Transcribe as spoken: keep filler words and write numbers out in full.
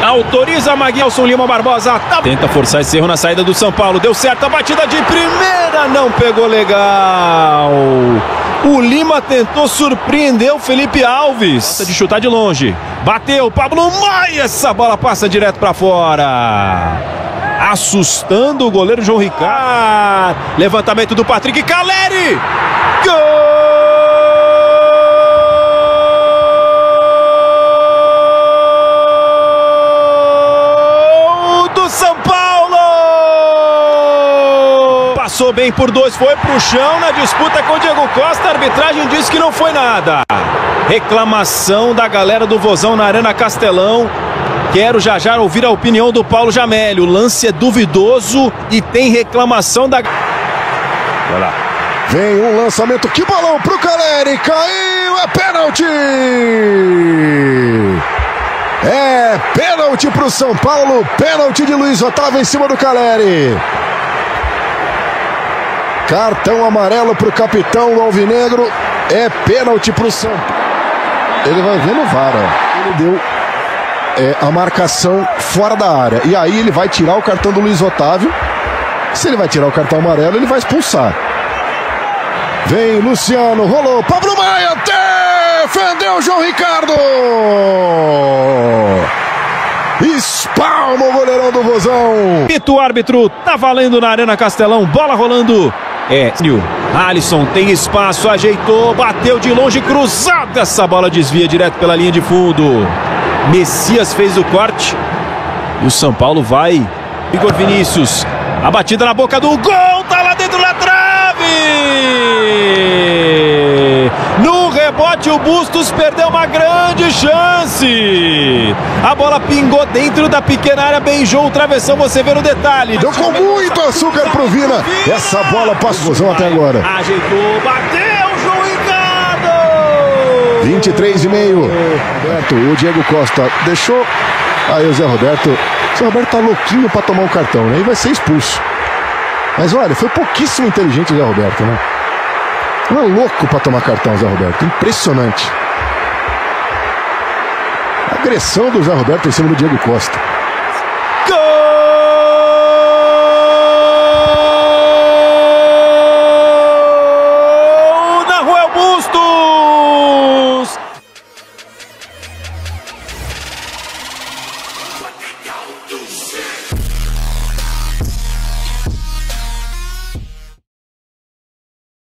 Autoriza Maguilson Lima Barbosa. Tá... Tenta forçar esse erro na saída do São Paulo. Deu certo a batida de primeira. Não pegou legal. O Lima tentou surpreender o Felipe Alves. Gosta de chutar de longe. Bateu. Pablo Maia. Essa bola passa direto pra fora. Assustando o goleiro João Ricardo. Levantamento do Patrick Caleri. Gol! São Paulo! Passou bem por dois, foi pro chão na disputa com o Diego Costa. A arbitragem disse que não foi nada. Reclamação da galera do Vozão na Arena Castelão. Quero já já ouvir a opinião do Paulo Jamelli. O lance é duvidoso e tem reclamação da... Olha lá. Vem um lançamento, que balão pro Caleri, caiu, é pênalti! É pênalti pro São Paulo, pênalti de Luiz Otávio em cima do Caleri. Cartão amarelo pro capitão do Alvinegro, é pênalti pro São Paulo. Ele vai ver no V A R, ó. Ele deu é, a marcação fora da área, e aí ele vai tirar o cartão do Luiz Otávio. Se ele vai tirar o cartão amarelo, ele vai expulsar. Vem Luciano, rolou, Pablo Maia, defendeu o João Ricardo. Espalma o goleirão do Vozão. Pito o árbitro, tá valendo na Arena Castelão, bola rolando. É, Alisson tem espaço, ajeitou, bateu de longe, cruzada. Essa bola desvia direto pela linha de fundo. Messias fez o corte. E o São Paulo vai. Igor Vinícius, a batida na boca do gol, tá lá dentro da trave. No rebote, o Bustos perdeu uma grande chance. A bola pingou dentro da pequena área, beijou o travessão, você vê no detalhe. Deu com muito açúcar pro Vina. Essa bola passa o Vozão até agora. Ajeitou, bateu, João Ricardo. vinte e três e meio. Roberto, o Diego Costa deixou. Aí o Zé Roberto. O Zé Roberto tá louquinho pra tomar o cartão, né? E vai ser expulso. Mas olha, foi pouquíssimo inteligente o Zé Roberto, né? Não é louco pra tomar cartão, Zé Roberto. Impressionante. A agressão do Zé Roberto em cima do Diego Costa. Gol!